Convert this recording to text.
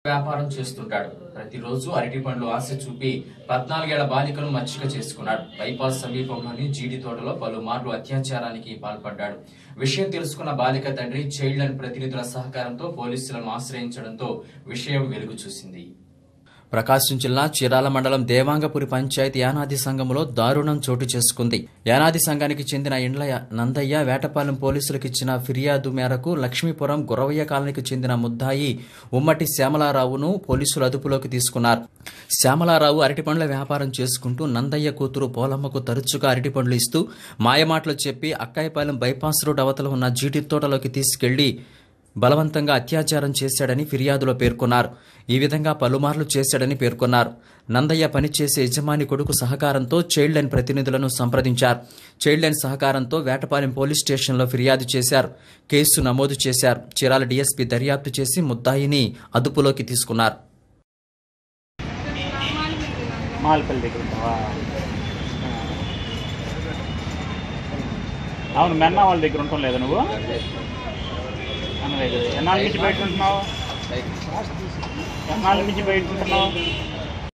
వ్యాపారం చేస్తుంటాడు. ప్రతిరోజు అరటి పండ్లు ఆశ చూపి 14 ఏళ్ల బాలికను మచ్చిక చేసుకున్నాడు. బైపాస్ సమీపంలోని జీడి తోటలో పలుమార్లు అత్యాచారానికి పాల్పడ్డాడు. విషయం తెలుసుకున్న బాలిక తండ్రి చైల్డ్ లైన్ ప్రతినిధుల సహకారంతో పోలీసులను ఆశ్రయించడంతో విషయం వెలుగు చూసింది. ప్రకాశం జిల్లా చీరాల మండలం దేవాంగపురి పంచాయతీ యానాది సంఘంలో దారుణం చోటు చేసుకుంది. యానాది సంఘానికి చెందిన ఇండ్ల నందయ్య వేటపాలెం పోలీసులకు ఇచ్చిన ఫిర్యాదు మేరకు లక్ష్మీపురం గురవయ్య కాలనీకి చెందిన ముద్దాయి ఉమ్మటి శ్యామలారావును పోలీసులు అదుపులోకి తీసుకున్నారు. శ్యామలారావు అరటిపండ్ల వ్యాపారం చేసుకుంటూ నందయ్య కూతురు పోలమ్మకు తరచుగా అరటిపండ్లు ఇస్తూ మాయమాటలు చెప్పి అక్కాయపాలెం బైపాస్ రోడ్ అవతల ఉన్న జీడి తోటలోకి తీసుకెళ్లి బలవంతంగా అత్యాచారం చేశాడని ఫిర్యాదులో పేర్కొన్నారు. ఈ విధంగా పలుమార్లు చేశాడని పేర్కొన్నారు. నందయ్య పనిచేసే యజమాని కొడుకు సహకారంతో చైల్డ్ లైన్ ప్రతినిధులను సంప్రదించారు. చైల్డ్ లైన్ సహకారంతో వేటపాలెం పోలీస్ స్టేషన్లో ఫిర్యాదు చేశారు. కేసు నమోదు చేశారు. చీరాల డీఎస్పీ దర్యాప్తు చేసి ముద్దాయిని అదుపులోకి తీసుకున్నారు. అవును, మెన్నా వాళ్ళ దగ్గర ఉండటం లేదా నువ్వు? ఎన్నాళ్ళ నుంచి బయట ఉంటున్నావు?